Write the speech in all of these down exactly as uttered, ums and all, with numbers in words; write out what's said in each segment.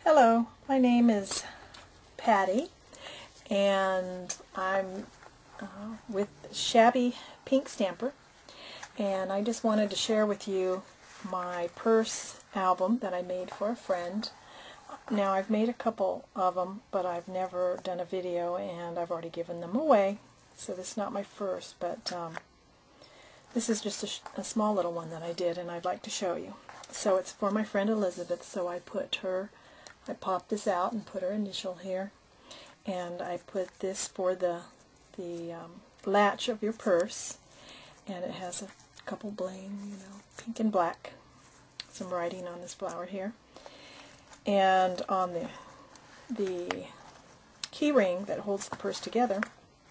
Hello, my name is Patty, and I'm uh, with Shabby Pink Stamper, and I just wanted to share with you my purse album that I made for a friend. Now, I've made a couple of them, but I've never done a video, and I've already given them away, so this is not my first, but um, this is just a, sh a small little one that I did, and I'd like to show you. So it's for my friend Elizabeth, so I put her I popped this out and put her initial here, and I put this for the the um, latch of your purse, and it has a couple bling, you know, pink and black, some writing on this flower here, and on the the key ring that holds the purse together.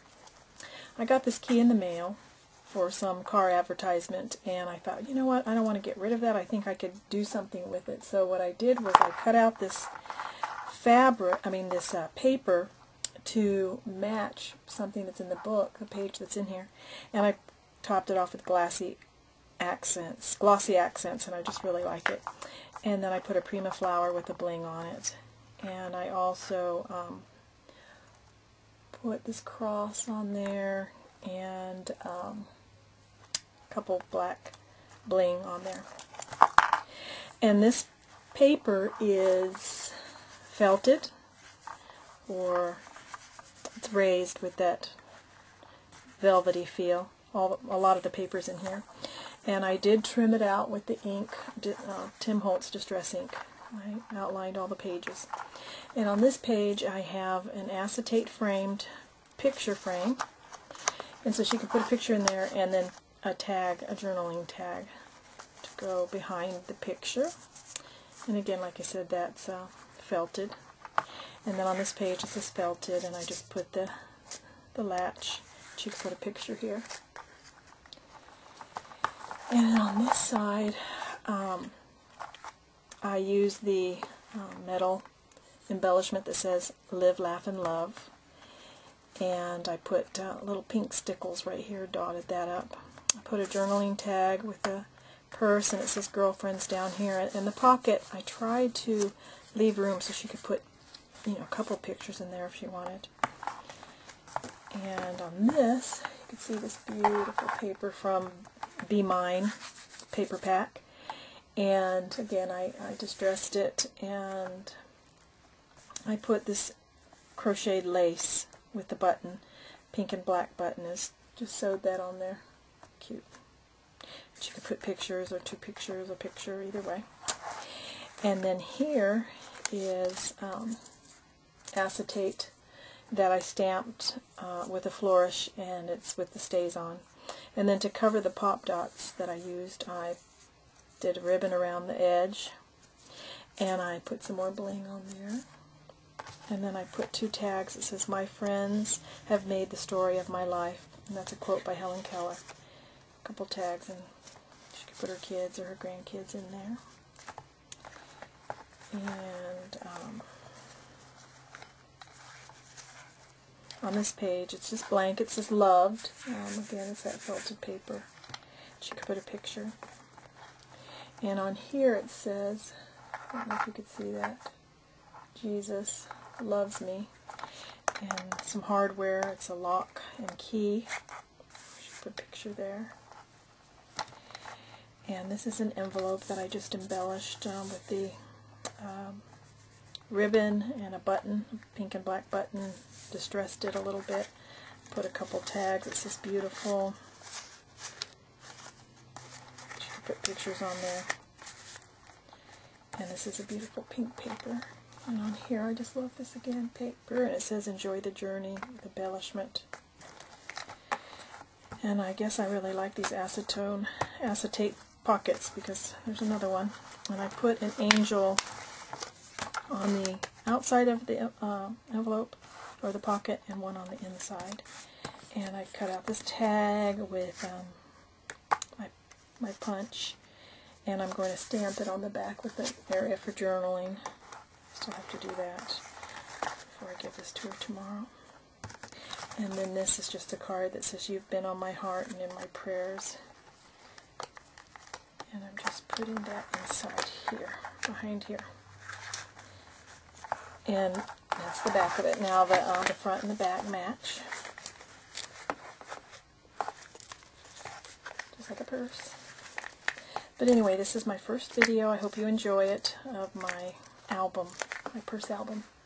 I got this key in the mail for some car advertisement, and I thought, you know what, I don't want to get rid of that. I think I could do something with it. So what I did was I cut out this fabric, I mean this uh, paper, to match something that's in the book, the page that's in here, and I topped it off with glassy accents, glossy accents, and I just really like it. And then I put a Prima flower with a bling on it, and I also um, put this cross on there, and um, a couple black bling on there. And this paper is felted, or it's raised with that velvety feel. All, a lot of the paper's in here. And I did trim it out with the ink, uh, Tim Holtz Distress ink. I outlined all the pages. And on this page I have an acetate framed picture frame. And so she can put a picture in there and then a tag, a journaling tag, to go behind the picture. And again, like I said, that's uh, felted. And then on this page it says felted, and I just put the, the latch. She can put a picture here. And on this side, um, I use the uh, metal embellishment that says Live, Laugh, and Love. And I put uh, little pink stickles right here, dotted that up. I put a journaling tag with a purse, and it says Girlfriends down here. In the pocket, I tried to leave room so she could put, you know, a couple pictures in there if she wanted. And on this, you can see this beautiful paper from Be Mine paper pack. And again, I, I distressed it, and I put this crocheted lace with the button, pink and black button, is just sewed that on there. Cute. And you can put pictures, or two pictures, a picture, either way. And then here is um, acetate that I stamped uh, with a flourish, and it's with the stays on. And then to cover the pop dots that I used, I did a ribbon around the edge, and I put some more bling on there. And then I put two tags that says, My friends have made the story of my life. And that's a quote by Helen Keller. A couple tags, and she could put her kids or her grandkids in there. And um, on this page, it's just blank. It says Loved. Um, again, it's that felted paper. She could put a picture. And on here it says, I don't know if you could see that, Jesus loves me. And some hardware. It's a lock and key. She put a picture there. And this is an envelope that I just embellished um, with the um, ribbon and a button, a pink and black button. Distressed it a little bit. Put a couple tags. It says beautiful. She could put pictures on there. And this is a beautiful pink paper. And on here, I just love this again, paper, and it says enjoy the journey with embellishment. And I guess I really like these acetone, acetate pockets, because there's another one. And I put an angel on the outside of the uh, envelope, or the pocket, and one on the inside. And I cut out this tag with um, my, my punch, and I'm going to stamp it on the back with an area for journaling. Still have to do that before I give this to her tomorrow. And then this is just a card that says, You've been on my heart and in my prayers. And I'm just putting that inside here, behind here. And that's the back of it. Now the, uh, the front and the back match. Just like a purse. But anyway, this is my first video. I hope you enjoy it, of my album, my purse album.